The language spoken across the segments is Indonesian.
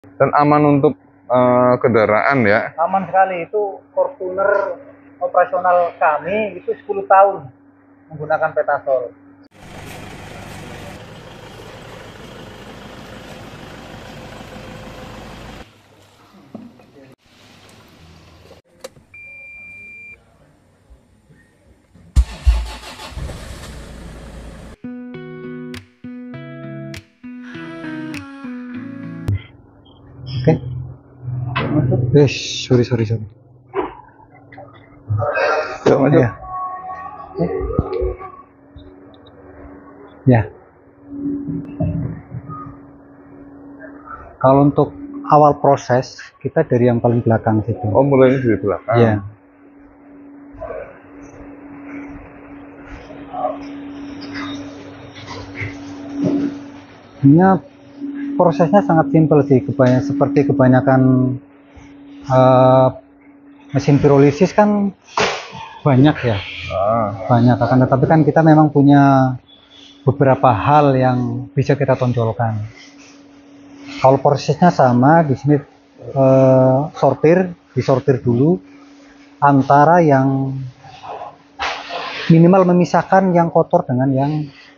Dan aman untuk kendaraan ya. Aman sekali, itu Fortuner operasional kami itu 10 tahun menggunakan Petasol. Oke. Sorry. Yuk, masuk. Ya. Ya. Kalau untuk awal proses, kita dari yang paling belakang situ. Oh, mulainya dari belakang. Ya. Ini prosesnya sangat simpel sih, seperti kebanyakan mesin pirolisis kan banyak ya, banyak. Akan tetapi kan kita memang punya beberapa hal yang bisa kita tonjolkan. Kalau prosesnya sama, di sini disortir dulu antara yang minimal memisahkan yang kotor dengan yang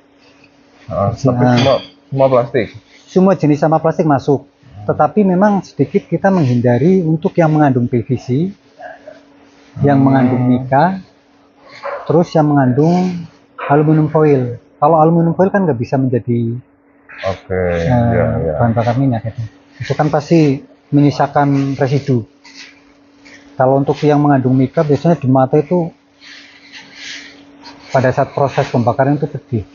tapi semua plastik. Semua jenis sampah plastik masuk, tetapi memang sedikit kita menghindari untuk yang mengandung PVC, yang mengandung mica, terus yang mengandung aluminium foil. Kalau aluminium foil kan nggak bisa menjadi bahan bakar minyak gitu. Itu kan pasti menyisakan residu. Kalau untuk yang mengandung mica biasanya di mata itu pada saat proses pembakaran itu pedih.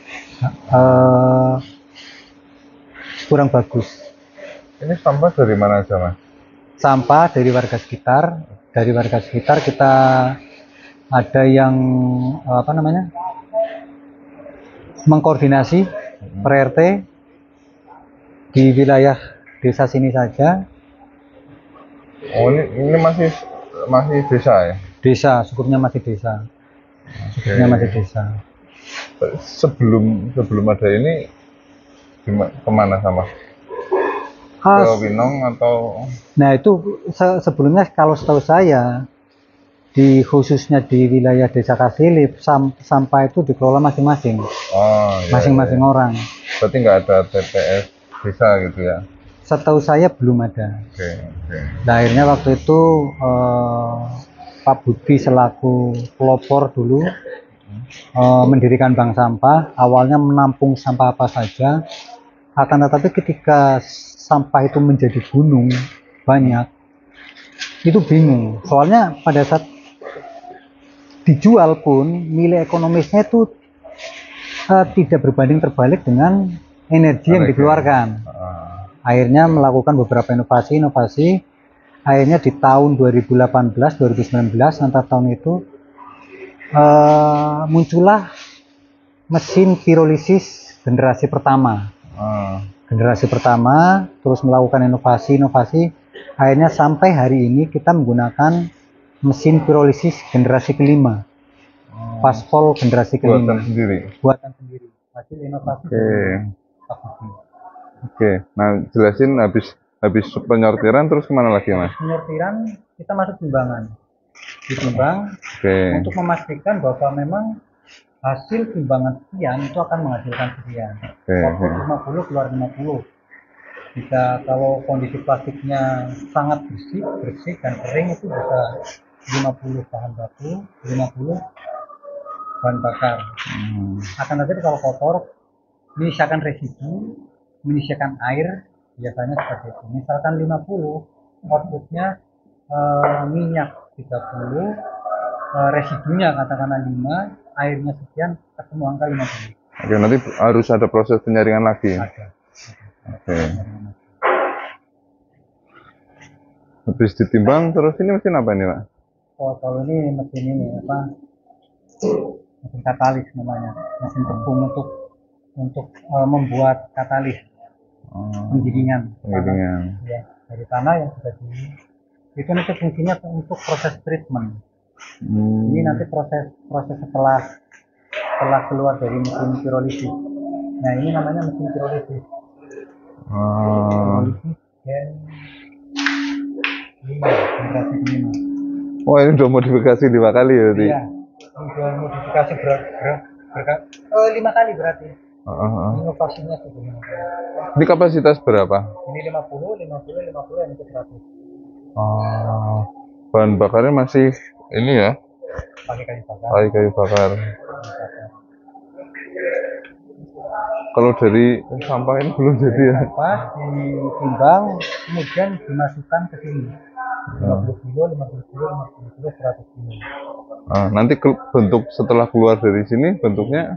Kurang bagus. Ini sampah dari mana aja, Mas? Sampah dari warga sekitar. Dari warga sekitar kita ada yang mengkoordinasi per RT di wilayah desa sini saja. Oh, ini masih desa ya? Desa, syukurnya masih desa. Syukurnya masih desa. Sebelum ada ini kemana sama? Ke Winong atau? Nah itu sebelumnya kalau setahu saya khususnya di wilayah desa Kasilip sampah itu dikelola masing-masing. Masing-masing orang. Berarti nggak ada TPS desa gitu ya? Setahu saya belum ada. Nah, akhirnya waktu itu Pak Budi selaku pelopor dulu mendirikan bank sampah. Awalnya menampung sampah apa saja, akan tetapi ketika sampah itu menjadi gunung banyak, itu bingung. Soalnya pada saat dijual pun nilai ekonomisnya itu tidak berbanding terbalik dengan energi yang dikeluarkan. Akhirnya melakukan beberapa inovasi. Akhirnya di tahun 2018-2019 antar tahun itu muncullah mesin pirolisis generasi pertama. Generasi pertama, terus melakukan inovasi. Akhirnya sampai hari ini kita menggunakan mesin pirolisis generasi kelima. Paspol generasi kelima. Buatan sendiri. Hasil inovasi. Oke. Nah, jelasin habis penyortiran terus kemana lagi, Mas? Penyortiran kita masuk timbangan. Ditimbang untuk memastikan bahwa memang hasil timbangan sekian itu akan menghasilkan sekian. Output 50 keluar 50. Jika kalau kondisi plastiknya sangat bersih dan kering itu bisa 50 bahan baku, 50 bahan bakar. Akan tetapi kalau kotor, menyisakan residu, menyisakan air, biasanya seperti itu. Misalkan 50, outputnya minyak 30, residunya katakanlah 5, airnya sekian, ketemu angka 50. Oke, nanti harus ada proses penyaringan lagi. Oke. Habis ditimbang terus ini mesin apa ini, Pak? Oh, kalau ini mesin ini mesin katalis namanya, mesin tepung untuk membuat katalis penggilingan. Ya, dari tanah yang sudah itu nanti fungsinya untuk proses treatment. Ini nanti proses setelah keluar dari mesin pirolisis. Nah, ini namanya mesin pirolisis. Gen 5, generasi 5. Oh, ini udah modifikasi 5 kali ya berarti? Iya, udah modifikasi 5 kali berarti. Inovasinya sebenarnya. Ini kapasitas berapa? Ini 50, 50, 50, yang itu 100. Bahan bakarnya masih ini ya? Pakai kayu bakar. Pakai kayu bakar. Kalau dari sampah ini belum jadi ya? Sampah ditimbang, kemudian dimasukkan ke sini. 50 kilo, 50 kilo, 50 kilo, 100 kilo. Nanti bentuk setelah keluar dari sini bentuknya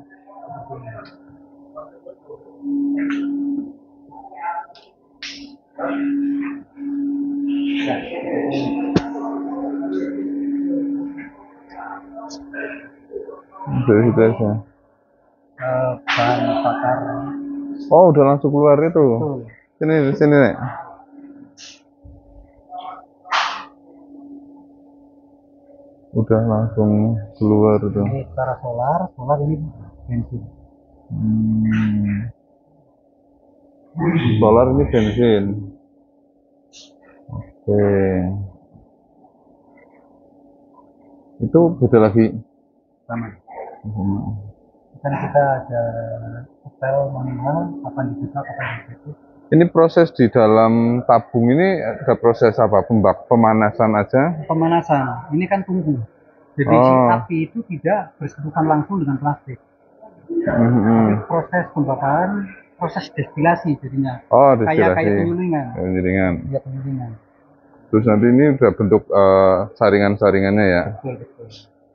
dari situ aja. Bahan bakar. Oh, udah langsung keluar itu. Betul. Sini Nek. Udah langsung keluar itu. Ini secara solar ini bensin. Solar ini bensin. Oke. Itu beda lagi. Sama. Kan kita ada hotel manual, kapan dibuka, kapan ditutup. Ini proses di dalam tabung ini ada proses apa? Pemanasan aja? Pemanasan. Ini kan tunggu. Jadi si api itu tidak bersentuhan langsung dengan plastik. Tapi proses pembakaran, proses destilasi jadinya. Oh, destilasi. Kayak penyulingan. Iya, penyulingan. Terus nanti ini udah bentuk saringan-saringannya ya? Betul, betul.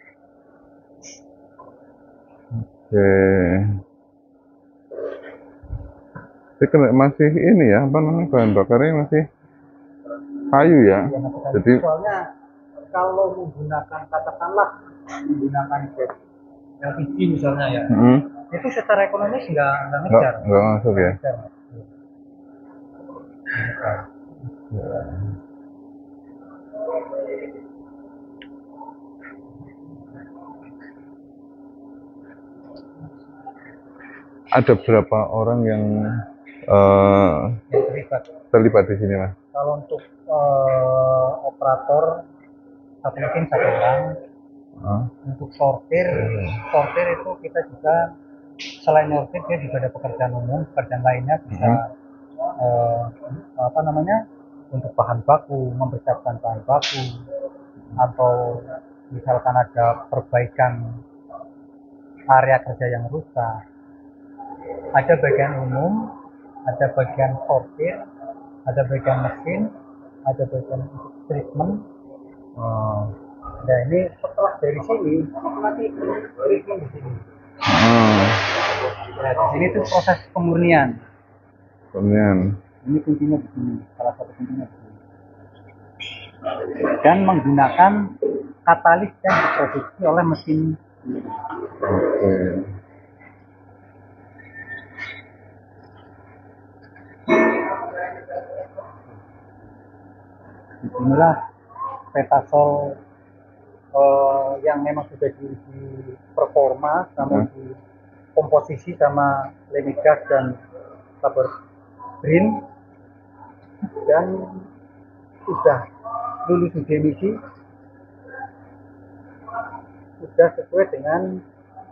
Oke. Masih ini ya, apa namanya, bahan bakarnya masih kayu ya? Jadi soalnya kalau menggunakan, katakanlah menggunakan gas LPG misalnya ya, itu secara ekonomis nggak ngejar. Nggak masuk ya? Ada berapa orang yang terlibat di sini, Mas? Kalau untuk operator satu mesin 1 orang. Untuk sortir itu kita juga selain sortir dia juga ada pekerjaan umum, pekerjaan lainnya bisa untuk bahan baku, mempersiapkan bahan baku, atau misalkan ada perbaikan area kerja yang rusak. Ada bagian umum, ada bagian sortir, ada bagian mesin, ada bagian treatment. Nah, ini setelah dari sini nanti treatment di sini. Nah, di sini tuh proses pemurnian. Ini kuncinya di sini, salah satu kuncinya di sini. Dan menggunakan katalis yang diproduksi oleh mesin. Inilah petasol yang memang sudah diuji performa sama di komposisi sama lemigas dan rubber green, dan sudah lulus uji emisi, sudah sesuai dengan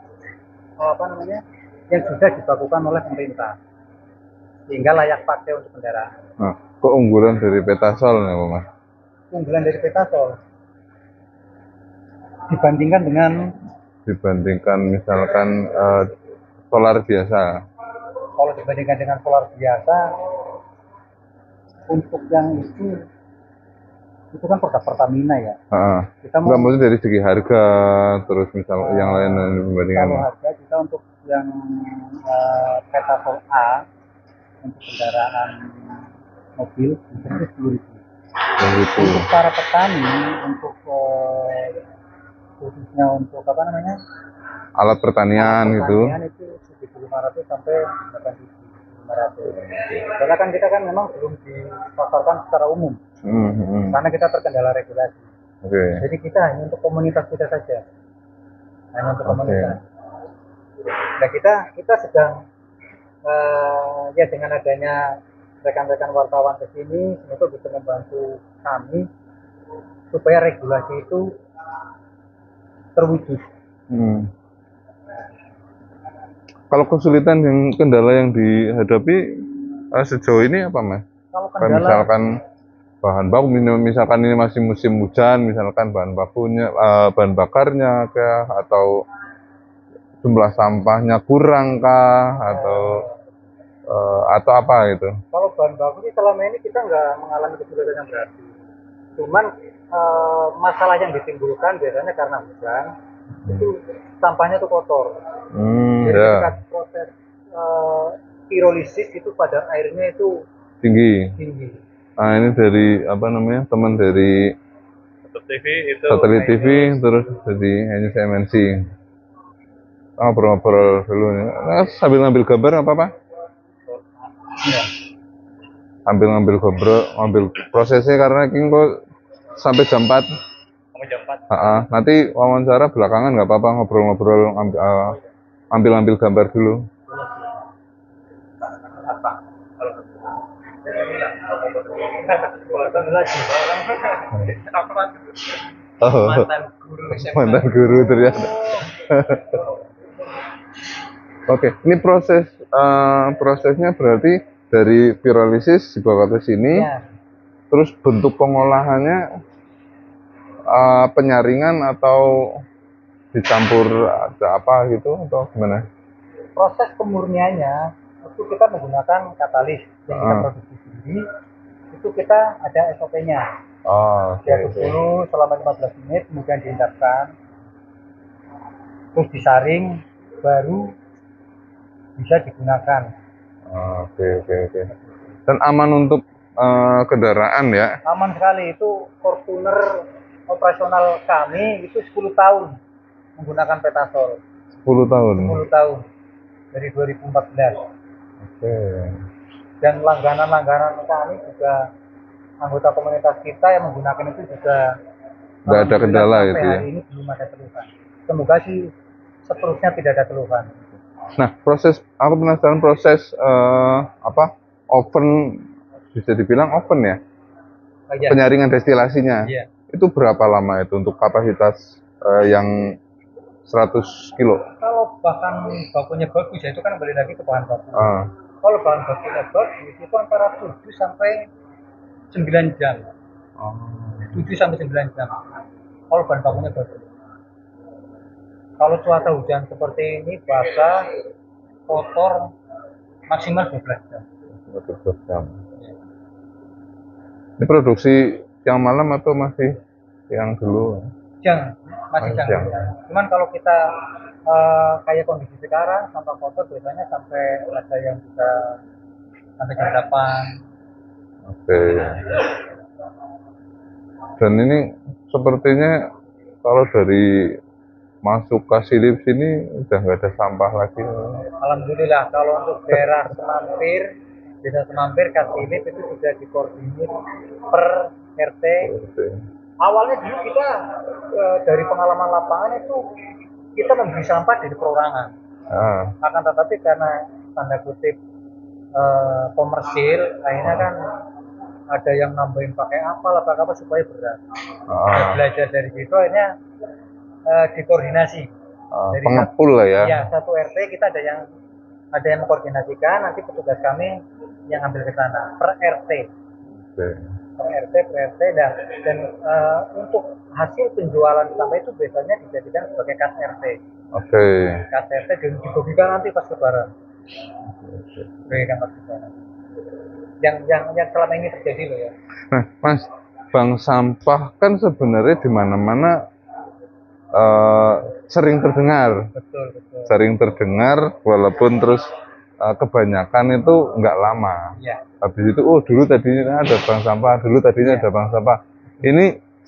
yang sudah dibakukan oleh pemerintah, sehingga layak pakai untuk kendaraan. Keunggulan dari petasol nih, Mas? Keunggulan dari petasol dibandingkan misalkan solar biasa. Kalau dibandingkan dengan solar biasa, untuk yang itu kan produk Pertamina ya. Kita mau maksudnya dari segi harga, terus misal yang lain dibandingkan. Kalau harga kita untuk yang petasol A untuk kendaraan mobil itu 10.000. Untuk para petani, untuk khususnya untuk alat pertanian gitu. Itu 7.500 sampai 8.500. Karena kan kita kan memang belum dipasarkan secara umum. Karena kita terkendala regulasi. Jadi kita hanya untuk komunitas kita saja. Komunitas. Nah, kita sedang ya dengan adanya rekan-rekan wartawan ke sini, semoga bisa membantu kami supaya regulasi itu terwujud. Kalau kesulitan yang kendala yang dihadapi sejauh ini apa, Mas? Kalau kendala, misalkan bahan baku, misalkan ini masih musim hujan, misalkan bahan bakunya, bahan bakarnya kah, atau jumlah sampahnya kurang kah, atau apa gitu? Kalau bahan baku sih selama ini kita nggak mengalami kesulitan yang berarti. Cuman masalah yang ditimbulkan biasanya karena hujan, itu sampahnya tuh kotor. Jadi ketika proses pirolisis itu kadar airnya itu tinggi. Nah, ini dari apa namanya, teman dari Satelit TV terus jadi MNC. Ngobrol-ngobrol dulu nih. Nah, sambil ngambil gambar apa, Pak? Iya. Sambil ngambil prosesnya karena kok sampai jam 4. Sampai jam 4. Nanti wawancara belakangan nggak apa-apa, ngobrol-ngobrol, ambil gambar dulu. Mantan guru ternyata. Oke, ini prosesnya berarti dari pirolisis dibawa ke sini, terus bentuk pengolahannya penyaringan atau dicampur ada apa gitu atau gimana? Proses pemurniannya itu kita menggunakan katalis yang kita produksi sendiri. Itu kita ada SOP-nya. Diaduk dulu selama 15 menit, kemudian diendapkan, terus disaring, baru bisa digunakan. Oke. Dan aman untuk kendaraan ya? Aman sekali, itu Fortuner operasional kami itu 10 tahun menggunakan Petasol. 10 tahun? 10 tahun, dari 2014. Oke. Dan langganan kami juga, anggota komunitas kita yang menggunakan itu juga nggak ada kendala itu ya? Hari ini belum ada keluhan. Semoga sih seterusnya tidak ada keluhan. Nah, aku penasaran proses oven, bisa dibilang oven ya? Iya. Penyaringan destilasinya. Iya. Itu berapa lama itu untuk kapasitas yang 100 kilo? Kalau bahan bakunya bagus ya itu kan kembali lagi ke bahan baku. Kalau bahan bakunya bagus itu antara 7 sampai 9 jam. 7 sampai 9 jam. Kalau bahan bakunya bagus. Kalau cuaca hujan seperti ini, basah, kotor, maksimal 12 jam. 12 jam. Ini produksi yang malam atau masih yang dulu? Masih jam. Cuman kalau kita kayak kondisi sekarang, sampah kotor biasanya sampai ada yang bisa sampai jam 8. Oke. Dan ini sepertinya kalau dari masuk ke Silip sini udah nggak ada sampah lagi. Alhamdulillah, kalau untuk daerah Semampir, desa Semampir, Kasilip itu sudah dikoordinir per RT. Awalnya dulu kita dari pengalaman lapangan itu kita memberi sampah dari perorangan. Akan tetapi karena tanda kutip komersil, akhirnya kan ada yang nambahin pakai apa supaya berat. Belajar dari situ akhirnya dikoordinasi. Pengepul lah ya. Iya, satu RT kita ada yang mengkoordinasikan, nanti petugas kami yang ambil ke sana per RT. Per RT dan untuk hasil penjualan sampah itu biasanya dijadikan sebagai kas RT. Kas RT dan dibagikan nanti pas lebaran. Bagikan pas lebaran. Yang selama ini terjadi loh ya. Nah, Mas, bank sampah kan sebenarnya di mana-mana sering terdengar. Betul. Sering terdengar, walaupun terus kebanyakan itu nggak lama. Ya. Habis itu, dulu tadinya ada bank sampah, ada bank sampah. Ini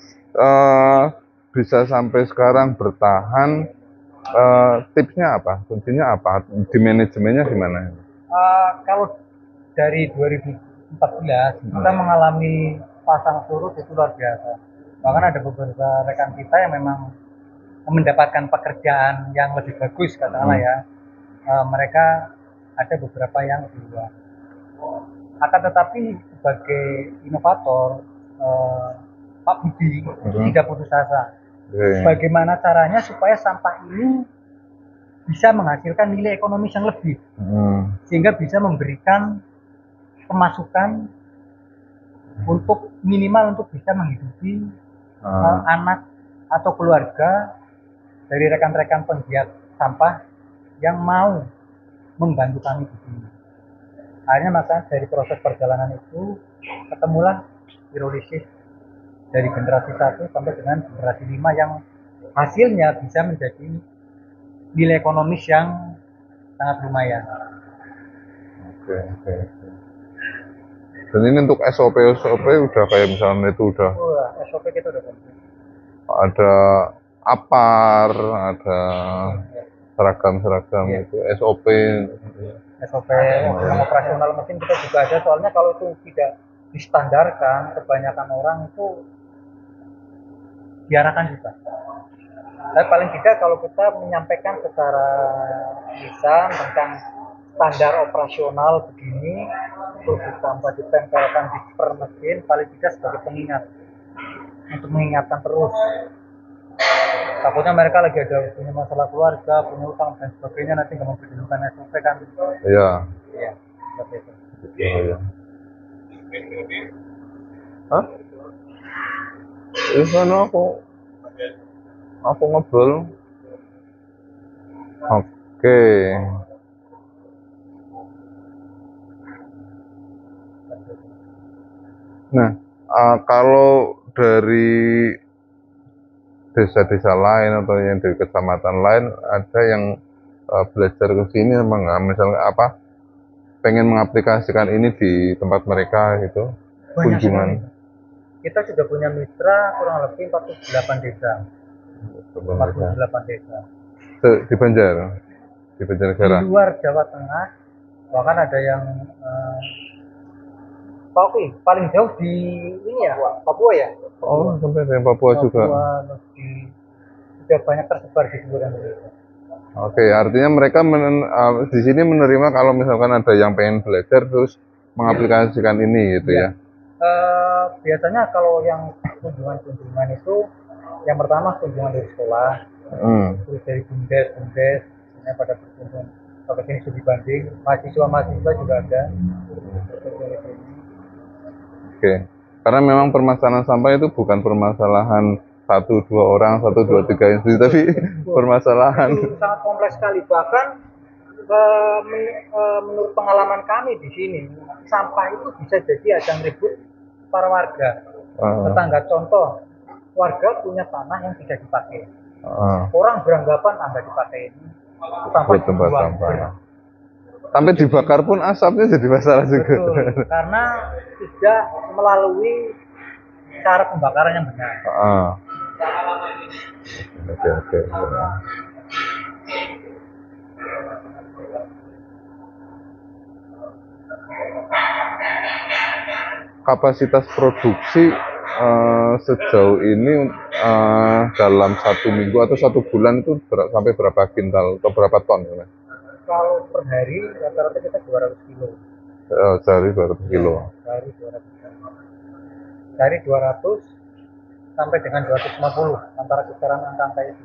bisa sampai sekarang bertahan. Tipsnya apa? Kuncinya apa? Di manajemennya gimana? Kalau dari 2014 kita mengalami pasang surut itu luar biasa. Bahkan ada beberapa rekan kita yang memang mendapatkan pekerjaan yang lebih bagus katakanlah ya. Mereka ada beberapa yang di luar. Akan tetapi sebagai inovator, Pak Budi tidak putus asa. Bagaimana caranya supaya sampah ini bisa menghasilkan nilai ekonomis yang lebih, sehingga bisa memberikan pemasukan untuk minimal untuk bisa menghidupi anak atau keluarga dari rekan-rekan penggiat sampah yang mau membantu kami di sini. Akhirnya maka dari proses perjalanan itu ketemulah pirolisis dari generasi 1 sampai dengan generasi 5 yang hasilnya bisa menjadi nilai ekonomis yang sangat lumayan. Oke. Dan ini untuk SOP udah kayak misalnya itu udah. SOP kita udah komplit. Ada APAR, ada seragam itu SOP operasional mesin kita juga ada, soalnya kalau itu tidak distandarkan kebanyakan orang itu diarahkan juga. Tapi paling tidak kalau kita menyampaikan secara lisan tentang standar operasional begini, terus ditambah ditempelkan di per mesin, paling tidak sebagai pengingat untuk mengingatkan terus. Takutnya mereka lagi ada punya masalah keluarga, punya utang dan sebagainya, nanti nggak memperhitungkan SOP kan? Iya. Iya, seperti itu. Iya. Hah? Di sana aku ngobrol. Oke. Nah, kalau dari desa-desa lain atau yang dari kecamatan lain ada yang belajar ke sini emang nggak, misalnya apa pengen mengaplikasikan ini di tempat mereka gitu? Banyak kunjungan. Kita sudah punya mitra kurang lebih 48 desa. 48 desa. Di Banjarnegara. Di luar Jawa Tengah, bahkan ada yang paling jauh di ini ya, Papua ya. Oh, sampai dari Papua juga. Sudah banyak tersebar di seluruh Indonesia. Oke, artinya mereka di sini menerima kalau misalkan ada yang pengen belajar terus mengaplikasikan ini gitu ya. Biasanya kalau yang kunjungan itu yang pertama kunjungan dari sekolah, terus dari bumdes, misalnya pada berkunjung ke sini studi banding, mahasiswa juga ada. Oke, karena memang permasalahan sampah itu bukan permasalahan 1-2 orang, 1-2-3 institusi, tapi permasalahan itu sangat kompleks sekali. Bahkan menurut pengalaman kami di sini, sampah itu bisa jadi ajang ribut para warga. Tetangga, contoh, warga punya tanah yang tidak dipakai. Orang beranggapan nggak dipakai ini tempat sampah. Sampai dibakar pun asapnya jadi masalah juga. Betul, karena tidak melalui cara pembakaran yang benar. Oke. Kapasitas produksi sejauh ini dalam 1 minggu atau 1 bulan itu sampai berapa kintal atau berapa ton? Kalau per hari rata-rata kita 200 kilo. Sehari 200 kilo. Sehari 200 kilo. Dari 200 sampai dengan 250 antara kisaran angka itu.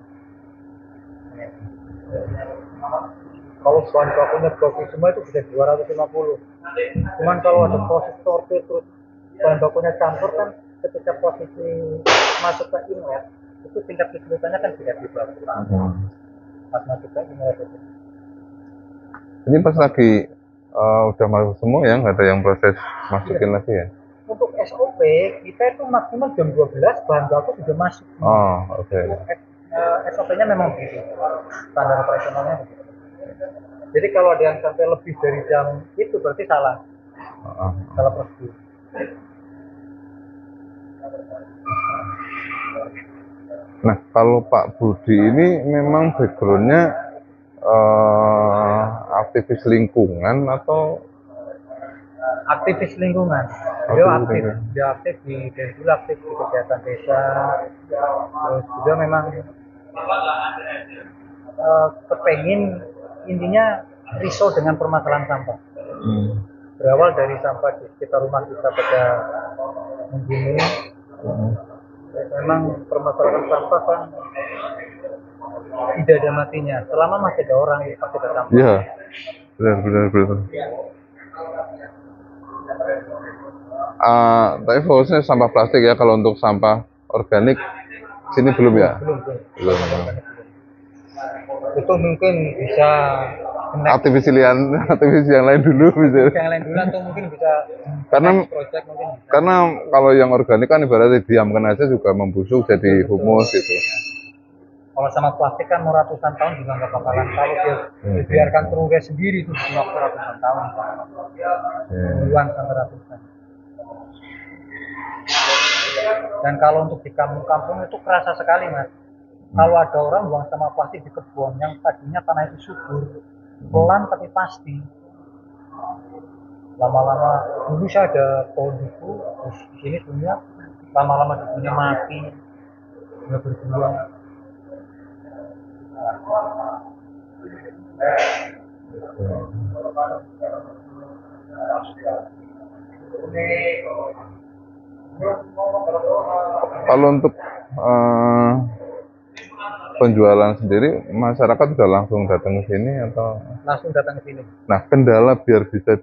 Kalau bahan bakunya bagus semua itu bisa 250. Cuman kalau ada proses sortir terus bahan bakunya campur kan, ketika posisi masuk ke inlet itu tingkat kesulitannya kan tidak bagus. Pas masuk ke inlet itu. Ini pas lagi udah masuk semua ya, nggak ada yang proses masukin lagi ya? Untuk SOP kita itu maksimal jam 12 bahan baku sudah masuk. Oke. SOP-nya memang begitu, standar operasionalnya begitu. Jadi kalau ada yang sampai lebih dari jam itu berarti salah prosedur. Nah, kalau Pak Budi ini memang backgroundnya aktivis lingkungan atau aktivis lingkungan? Dia aktif di dulu, aktif di kegiatan desa, terus juga memang kepengen intinya risau dengan permasalahan sampah. berawal dari sampah di sekitar rumah kita pada minggu ini. Memang permasalahan sampah kan tidak ada matinya. Selama masih ada orang yang pasti ada sampah. Iya, benar. Tapi fokusnya sampah plastik ya. Kalau untuk sampah organik sini belum ya? Belum. Itu mungkin bisa aktivis yang lain dulu bisa. Yang lain dulu atau mungkin bisa project mungkin bisa. Karena kalau yang organik kan ibaratnya diamkan aja juga membusuk jadi humus gitu. Kalau sama plastik kan ratusan tahun juga nggak bakalan, kalau dia dibiarkan terurai sendiri itu butuh waktu ratusan tahun, puluhan sampai ratusan. Dan kalau untuk di kampung-kampung itu kerasa sekali mas. Kalau ada orang buang sama plastik di kebun yang tadinya tanah itu subur, pelan tapi pasti. Lama-lama dulu saya ada pohon duku, terus di sini punya, lama-lama dukunya mati, nggak berbuah. Kalau untuk penjualan sendiri, masyarakat sudah langsung datang ke sini atau? Langsung datang ke sini. Nah, kendala biar bisa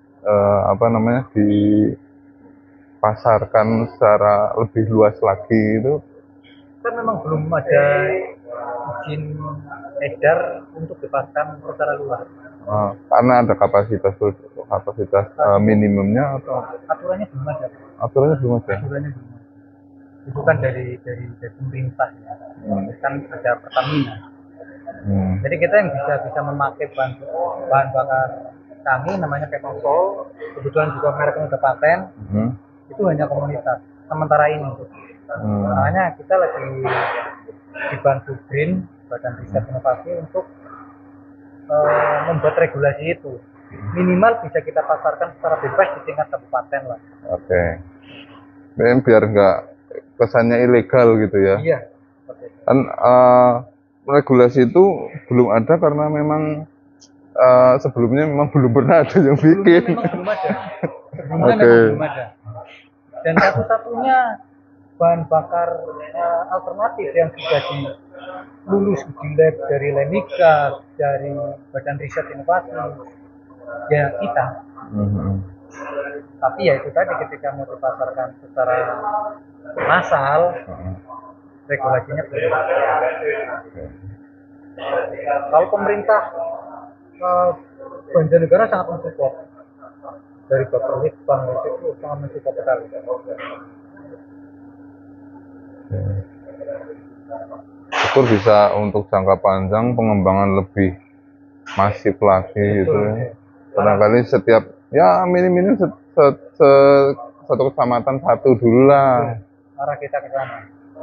dipasarkan secara lebih luas lagi itu? Kan memang belum ada izin edar untuk dipasarkan secara luas. Karena ada kapasitas minimumnya atau? Aturannya belum ada. Aturannya belum ada. Itu kan dari pemerintah ya. Kan ada Pertamina. Jadi kita yang bisa memakai bahan bakar kami namanya Kenosol, kebetulan juga mereknya udah paten, itu hanya komunitas sementara ini. Makanya kita lagi dibantu BRIN, Badan Riset Inovasi, untuk membuat regulasi itu. Minimal bisa kita pasarkan secara bebas di tingkat kabupaten lah. Oke. Biar nggak kesannya ilegal gitu ya. Iya. Kan regulasi itu belum ada karena memang sebelumnya memang belum pernah ada yang bikin. Belum ada. Sebelumnya memang belum ada. Dan satu-satunya bahan bakar alternatif yang sudah lulus uji lab dari Lemika, dari Badan Riset Inovasi, ya kita. Tapi ya itu tadi, ketika mau dipasarkan secara massal, regulasinya belum. Kalau pemerintah Banjarnegara sangat mensupport, dari Bapak Litbang itu sangat mensupport sekali. Syukur bisa untuk jangka panjang pengembangan lebih masif lagi gitu ya. Barangkali setiap ya minim satu kecamatan satu dulu lah. Arah kita ke sana.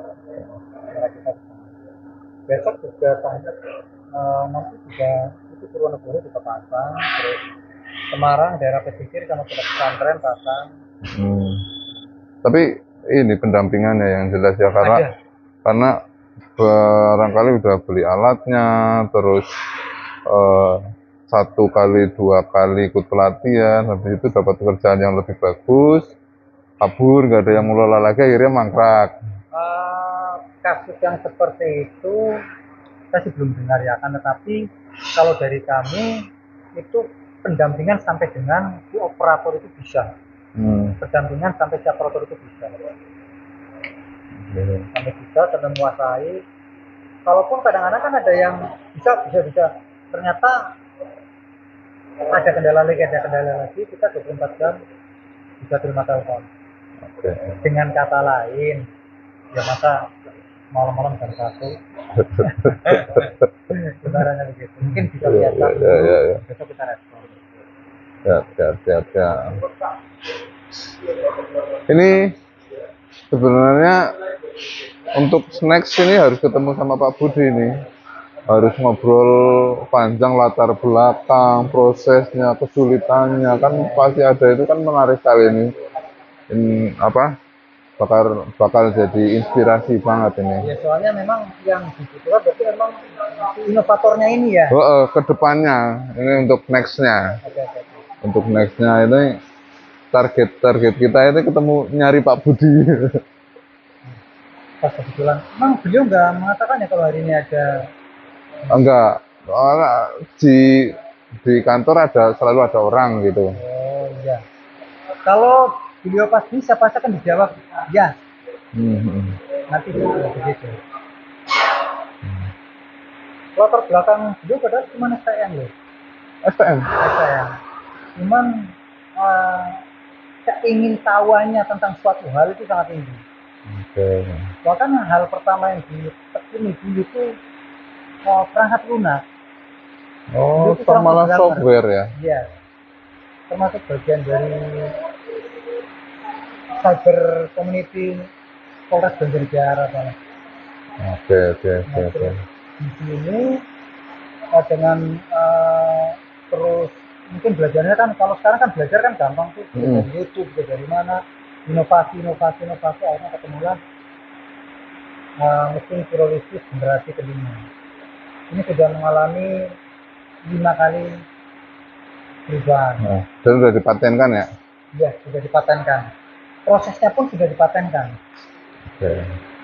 Besok juga nanti juga itu Purworejo juga pasang, terus Semarang daerah pesisir sama pesantren pasang. Tapi ini pendampingannya yang jelas ya, karena barangkali udah beli alatnya, terus 1 kali 2 kali ikut pelatihan, habis itu dapat pekerjaan yang lebih bagus, kabur, nggak ada yang mengelola lagi, akhirnya mangkrak. Kasus yang seperti itu saya sih belum dengar ya, kan, tetapi kalau dari kami itu pendampingan sampai dengan si operator itu bisa. Pendampingan sampai si operator itu bisa. Sampai bisa, sampai menguasai. Kalaupun kadang-kadang kan ada yang bisa. Ternyata ada kendala lagi, kita 24 jam bisa terima telepon. Dengan kata lain, ya masa malam-malam jam 1. Sebenarnya begitu. Mungkin bisa lihat besok kita respon. Siap. Ini sebenarnya untuk next ini harus ketemu sama Pak Budi ini. Harus ngobrol panjang latar belakang, prosesnya, kesulitannya, kan pasti ada, itu kan menarik sekali ini. Bakal jadi inspirasi banget ini. Ya, soalnya memang yang dibutuhkan berarti memang inovatornya ini ya. Kedepannya ini untuk nextnya. untuk nextnya ini target kita itu ketemu nyari Pak Budi. Pas kebetulan, emang beliau nggak mengatakan ya kalau hari ini ada? Enggak, di kantor selalu ada orang gitu. Oh iya. Kalau beliau pas bisa pasti akan dijawab ya. Nanti begitu. Latar belakang beliau padahal cuma STM loh. STM. Cuman keingintahuannya tentang suatu hal itu sangat tinggi. Oke. Bahkan hal pertama yang ditekuni dulu itu perangkat lunak. Oh, malah software ya? Iya. Termasuk bagian dari cyber community Polres Banjarnegara. Oke. Di sini dengan terus mungkin belajarnya kan kalau sekarang kan belajar kan gampang tuh dari YouTube, dari mana inovasi akhirnya ketemulah mesin pirolisis generasi kelima. Ini sudah mengalami 5 kali perubahan. Dan sudah dipatenkan ya? Iya, sudah dipatenkan. Prosesnya pun sudah dipatenkan. Oke.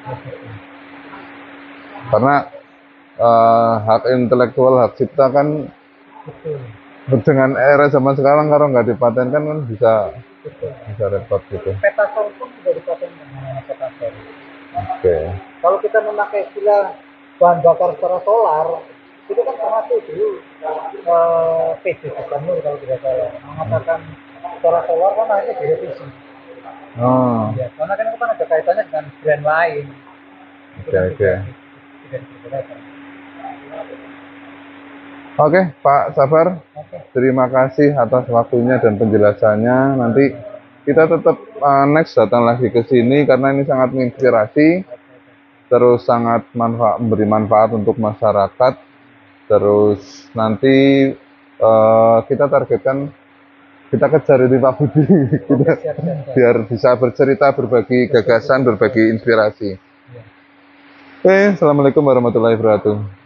Karena hak intelektual, hak cipta kan betul. Dengan era zaman sekarang kalau nggak dipatenkan kan bisa repot gitu. Petasol pun sudah dipatenkan namanya petasol. Oke. Kalau kita memakai istilah bahan bakar secara solar, itu kan termasuk dulu PC Gubernur kalau tidak salah mengatakan secara solar kan akhirnya direvisi. Oh. Ya, karena kan itu kan ada kaitannya dengan brand lain. Oke. Oke, Pak Sabar, terima kasih atas waktunya dan penjelasannya. Nanti kita tetap next datang lagi ke sini karena ini sangat menginspirasi, terus sangat memberi manfaat untuk masyarakat. Terus nanti kita targetkan, kita kejar ini Pak Budi, biar bisa bercerita, berbagi gagasan, berbagi inspirasi. Oke, Assalamualaikum warahmatullahi wabarakatuh.